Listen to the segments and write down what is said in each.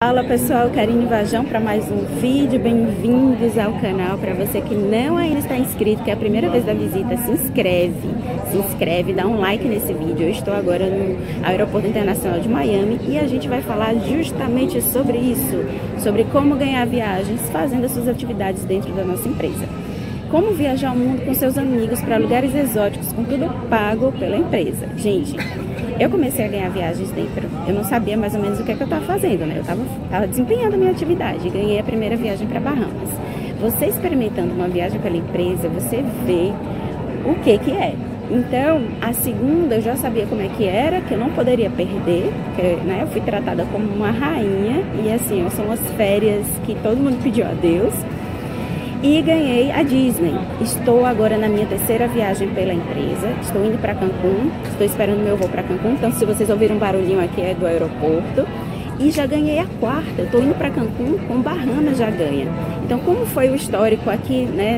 Fala pessoal, Karine Vajão para mais um vídeo, bem-vindos ao canal. Para você que não ainda está inscrito, que é a primeira vez da visita, se inscreve, dá um like nesse vídeo. Eu estou agora no Aeroporto Internacional de Miami e a gente vai falar justamente sobre isso, sobre como ganhar viagens fazendo as suas atividades dentro da nossa empresa. Como viajar o mundo com seus amigos para lugares exóticos, com tudo pago pela empresa. Gente, eu comecei a ganhar viagens dentro. Eu não sabia mais ou menos o que é que eu estava fazendo, né? Eu estava desempenhando a minha atividade. Ganhei a primeira viagem para Bahamas. Você experimentando uma viagem pela empresa, você vê o que é. Então, a segunda eu já sabia como é que era, que eu não poderia perder, porque, né, eu fui tratada como uma rainha. E assim, são as férias que todo mundo pediu a Deus. E ganhei a Disney. Estou agora na minha terceira viagem pela empresa. Estou indo para Cancún. Estou esperando meu voo para Cancún. Então, se vocês ouviram um barulhinho aqui, é do aeroporto. E já ganhei a quarta. Estou indo para Cancún com Bahamas já ganha. Então, como foi o histórico aqui, né,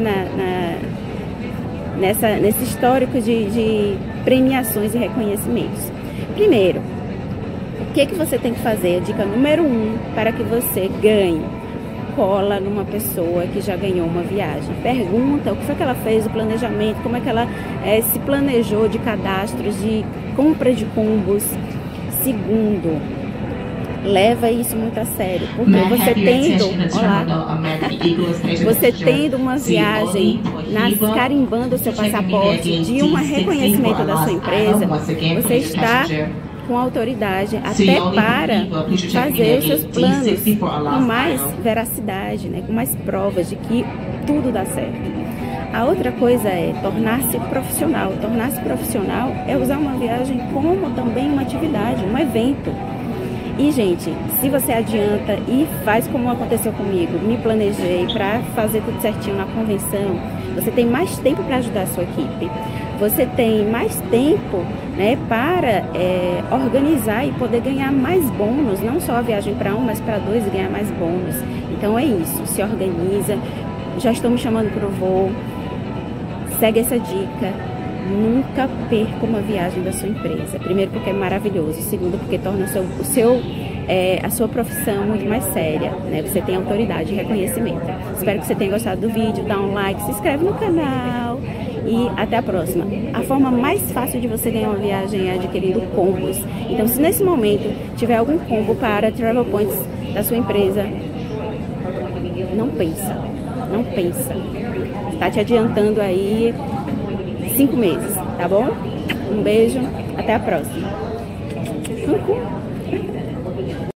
nesse histórico de premiações e reconhecimentos? Primeiro, o que você tem que fazer? A dica número 1 para que você ganhe. Cola numa pessoa que já ganhou uma viagem. Pergunta o que foi que ela fez, o planejamento, como é que ela se planejou de cadastros, de compra de combos. Segundo, leva isso muito a sério, porque você tendo uma viagem, carimbando o seu passaporte de um reconhecimento da sua empresa, você está com autoridade até para fazer os seus planos com mais veracidade, né? Com mais provas de que tudo dá certo. A outra coisa é tornar-se profissional. Tornar-se profissional é usar uma viagem como também uma atividade, um evento. E, gente, se você adianta e faz como aconteceu comigo, me planejei para fazer tudo certinho na convenção, você tem mais tempo para ajudar a sua equipe. Você tem mais tempo, né, para organizar e poder ganhar mais bônus, não só a viagem para um, mas para dois e ganhar mais bônus. Então é isso, se organiza. Já estou me chamando para o voo. Segue essa dica. Nunca perca uma viagem da sua empresa. Primeiro porque é maravilhoso. Segundo porque torna a sua profissão muito mais séria, né? Você tem autoridade e reconhecimento. Espero que você tenha gostado do vídeo. Dá um like, se inscreve no canal. E até a próxima. A forma mais fácil de você ganhar uma viagem é adquirindo combos. Então, se nesse momento tiver algum combo para Travel Points da sua empresa, não pensa. Está te adiantando aí 5 meses, tá bom? Um beijo, até a próxima. Cancún.